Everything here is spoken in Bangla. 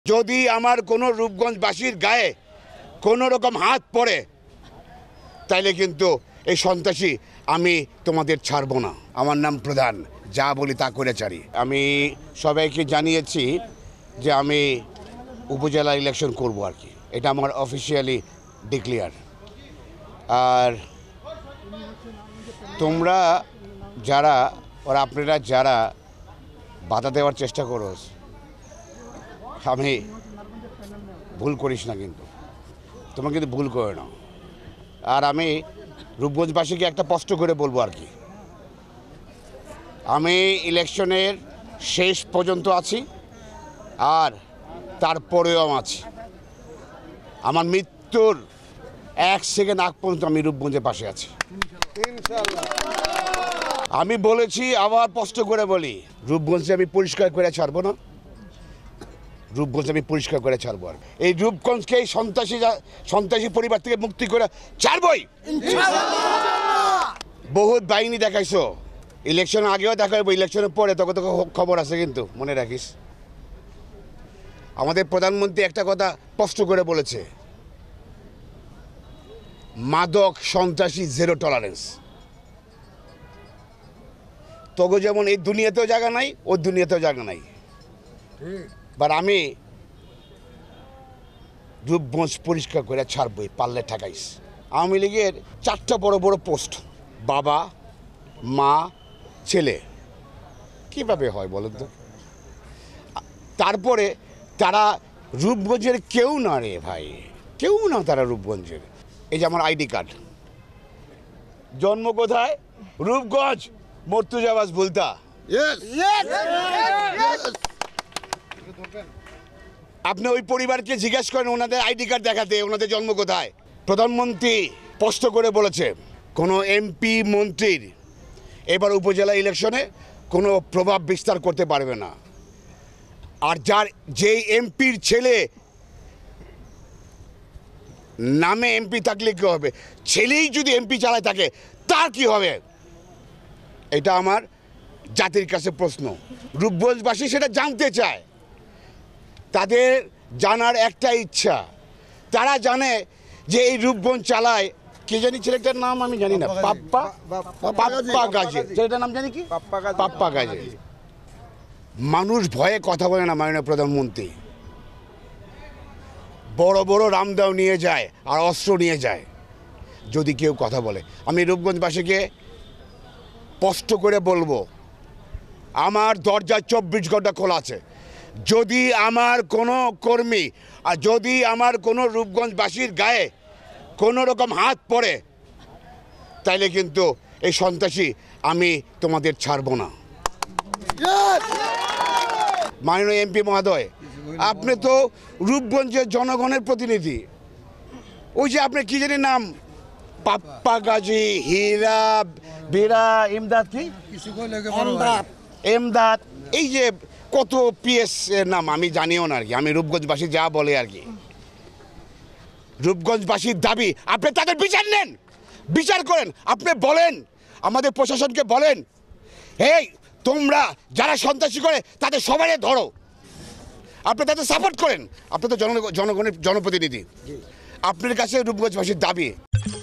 যদি আমার কোনো রূপগঞ্জবাসীর গায়ে কোনো রকম হাত পড়ে তাইলে কিন্তু এই সন্ত্রাসী আমি তোমাদের ছাড়বো না। আমার নাম প্রধান, যা বলি তা করে ছাড়ি। আমি সবাইকে জানিয়েছি যে আমি উপজেলা ইলেকশন করব আর কি, এটা আমার অফিসিয়ালি ডিক্লেয়ার। আর তোমরা যারা আপনারা যারা বাধা দেওয়ার চেষ্টা করো, আমি ভুল করিস না, কিন্তু তোমরা কিন্তু ভুল করে না। আর আমি রূপগঞ্জবাসীকে একটা স্পষ্ট করে বলবো আর কি, আমি ইলেকশনের শেষ পর্যন্ত আছি, আর তারপরেও আছি। আমার মৃত্যুর 1 সেকেন্ড আগ পর্যন্ত আমি রূপগঞ্জের পাশে আছি। আমি বলেছি, আবার স্পষ্ট করে বলি, রূপগঞ্জে আমি পরিষ্কার করে ছাড়বো না, রূপগঞ্জ আমি পরিষ্কার করে ছাড়বো। আর এই রূপগঞ্জকে এই সন্ত্রাসী পরিবার থেকে মুক্তি করে ছাড়বই। বহুত বাহিনী দেখাইছো, ইলেকশন আগেও দেখাবো, ইলেকশনের পরে তখন তো খবর আছে, কিন্তু মনে রাখিস আমাদের প্রধানমন্ত্রী একটা কথা স্পষ্ট করে বলেছে, মাদক সন্ত্রাসী জিরো টলারেন্স। তবে যেমন এই দুনিয়াতেও জায়গা নাই, ওই দুনিয়াতেও জায়গা নাই। বাট আমি রূপগঞ্জ পরিষ্কার করে ছাড়বই, পারলে ঠেকাইস। আওয়ামী লীগের 4টা বড় বড় পোস্ট, বাবা, মা, ছেলে, কিভাবে হয় বলেন তো? তারপরে তারা রূপগঞ্জের কেউ না রে ভাই, কেউ না তারা রূপগঞ্জের। এই যে আমার আইডি কার্ড, জন্ম কোথায়? রূপগঞ্জ, মর্তুজাবাজ ভুলতা। আপনি ওই পরিবারকে জিজ্ঞেস করেন ওনাদের আইডি কার্ড দেখাতে, ওনাদের জন্ম কোথায়। প্রধানমন্ত্রী স্পষ্ট করে বলেছে, কোনো এমপি মন্ত্রীর এবার উপজেলা ইলেকশনে কোনো প্রভাব বিস্তার করতে পারবে না। আর যেই এমপির ছেলে নামে এমপি থাকলে কী হবে, ছেলেই যদি এমপি চালায় থাকে তার কি হবে? এটা আমার জাতির কাছে প্রশ্ন। রূপগঞ্জবাসী সেটা জানতে চায়, তাদের জানার একটা ইচ্ছা। তারা জানে যে এই রূপগঞ্জ চালায় কে জানি, ছেলেটার নাম আমি জানি না, পাপ্পা গাজী, ছেলেটার নাম জানি কি, পাপ্পা গাজী। মানুষ ভয়ে কথা বলে না মাননীয় প্রধানমন্ত্রী, বড় বড় রামদাও নিয়ে যায় আর অস্ত্র নিয়ে যায় যদি কেউ কথা বলে। আমি রূপগঞ্জবাসীকে স্পষ্ট করে বলবো, আমার দরজা 24 ঘন্টা খোলা আছে। যদি আমার কোনো কর্মী আর যদি আমার কোনো রূপগঞ্জবাসীর গায়ে কোনো রকম হাত পড়ে তাইলে কিন্তু এই সন্ত্রাসী আমি তোমাদের ছাড়বো না। মাননীয় এমপি মহোদয়, আপনি তো রূপগঞ্জের জনগণের প্রতিনিধি। ওই যে আপনি কি জানি নাম, পাপ্পা গাজী, হীরা, বীরা, ইমদাদ, কি এমদাদ, এই যে কত পিএস এর নাম আমি জানিও না আর কি। আমি রূপগঞ্জবাসী যা বলে আর কি, রূপগঞ্জবাসীর দাবি আপনি তাদের বিচার নেন, বিচার করেন। আপনি বলেন আমাদের প্রশাসনকে, বলেন এই তোমরা যারা সন্ত্রাসী করে তাদের সবাই ধরো, আপনি তাদের সাপোর্ট করেন। আপনি তো জনগণের জনপ্রতিনিধি, আপনার কাছে রূপগঞ্জবাসীর দাবি।